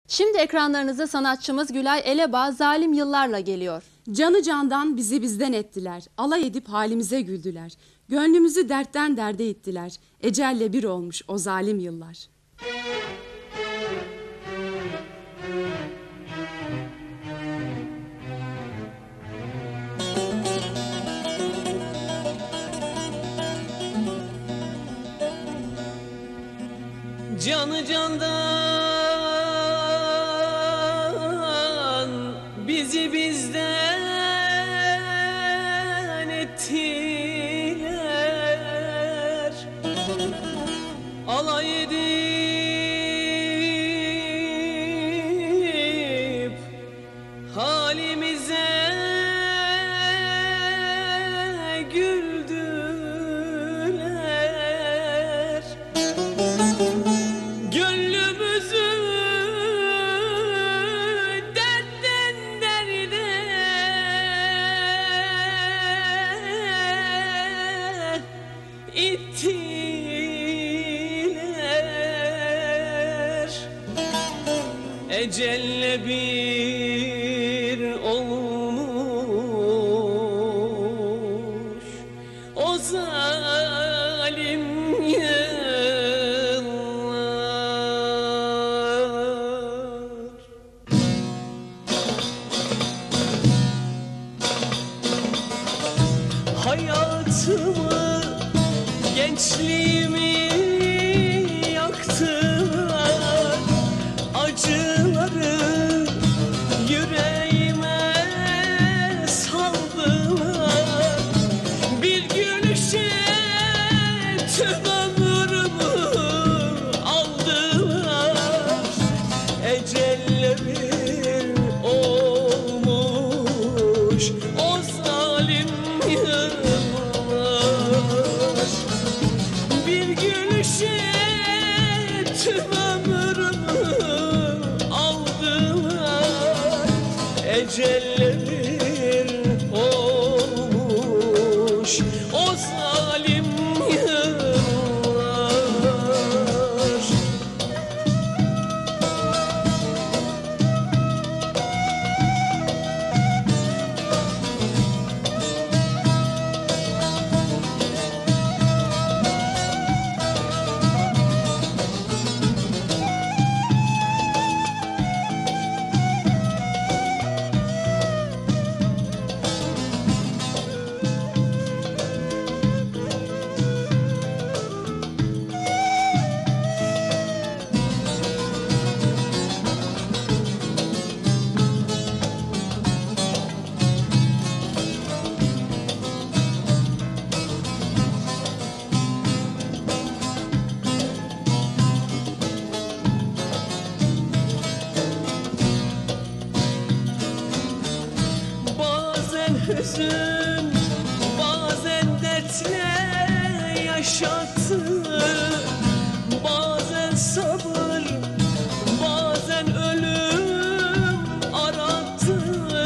Şimdi ekranlarınıza sanatçımız Gülay Elebağ Zalim Yıllar'la geliyor. Canı candan bizi bizden ettiler. Alay edip halimize güldüler. Gönlümüzü dertten derde ittiler. Ecelle bir olmuş o zalim yıllar. Canı candan bizi bizden ettiler. Alay edip halimize güldüler. Gönlümüzü dertten derde ittiler. Ecelle bir olmuş o zalim hayatımı, gençliğimi yaktılar. Acıları yüreğime saldılar. Bir gülüşe tüm ömrümü aldılar. Ecelle bir olmuş o zalim yıllar. Bir gülüşe tüm ömrümü aldılar. Ecelle bir olmuş o zalim yıllar. Hüzün bazen dertle yaşattı, bazen sabır, bazen ölüm arattı.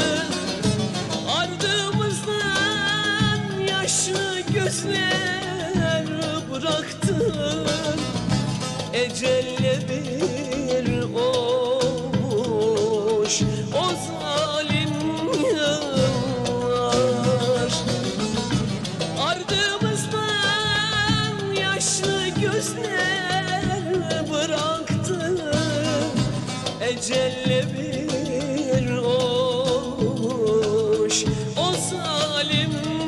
Ardımızdan yaşlı gözler bıraktı. Ecelle bir olmuş o zalim yıllar. Ardımızdan yaşlı gözler bıraktı. Ecelle bir olmuş o zalim